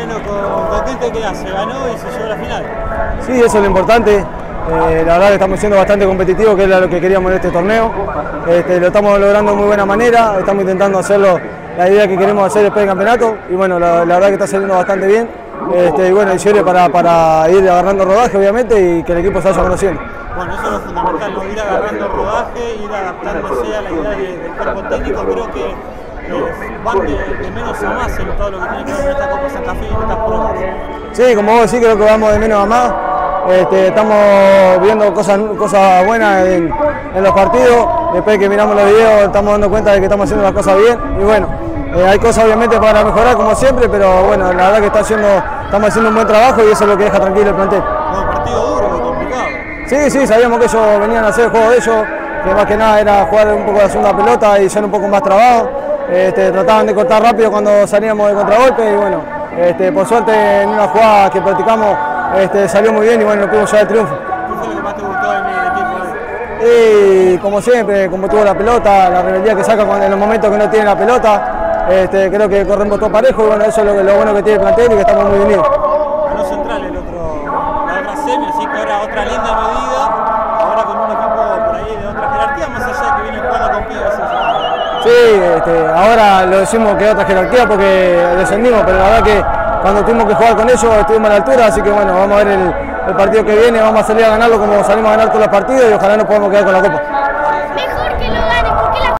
Mariano, ¿con qué te quedás? Se ganó y se llegó a la final. Sí, eso es lo importante. La verdad que estamos siendo bastante competitivos, que era lo que queríamos en este torneo. Lo estamos logrando de muy buena manera, estamos intentando hacerlo la idea que queremos hacer después del campeonato y bueno, la verdad que está saliendo bastante bien. Y bueno, y sirve para ir agarrando rodaje obviamente y que el equipo se vaya conociendo. Bueno, eso es lo fundamental, ¿no? Ir agarrando rodaje, ir adaptándose a la idea del cuerpo técnico. Creo que van de menos a más en todo lo que tiene que ver con esta Copa Santa Fe y en estas pruebas. Sí, como vos decís, creo que vamos de menos a más. Estamos viendo cosas buenas en los partidos. Después que miramos los videos estamos dando cuenta de que estamos haciendo las cosas bien. Y bueno, hay cosas obviamente para mejorar como siempre, pero bueno, la verdad que estamos haciendo un buen trabajo y eso es lo que deja tranquilo el plantel. Un partido duro, muy complicado. Sí, sabíamos que ellos venían a hacer el juego de ellos, que más que nada era jugar un poco de la segunda pelota y ser un poco más trabados. Trataban de cortar rápido cuando salíamos de contragolpe y bueno, por suerte en una jugada que practicamos salió muy bien y bueno, nos pudimos llevar el triunfo. ¿Qué fue lo que más te gustó en el equipo? Y como siempre, como tuvo la pelota, la rebeldía que saca en los momentos que no tiene la pelota, creo que corremos todo parejo y bueno, eso es lo bueno que tiene el plantel y que estamos muy unidos. Ganó Central la otra semi, así que ahora otra linda medida, ahora con un equipo por ahí de otra jerarquía, más allá de que viene jugando con pibes. Sí, ahora lo decimos que es otra jerarquía porque descendimos, pero la verdad que cuando tuvimos que jugar con ellos estuvimos a la altura, así que bueno, vamos a ver el partido que viene, vamos a salir a ganarlo como salimos a ganar todos los partidos y ojalá nos podamos quedar con la Copa.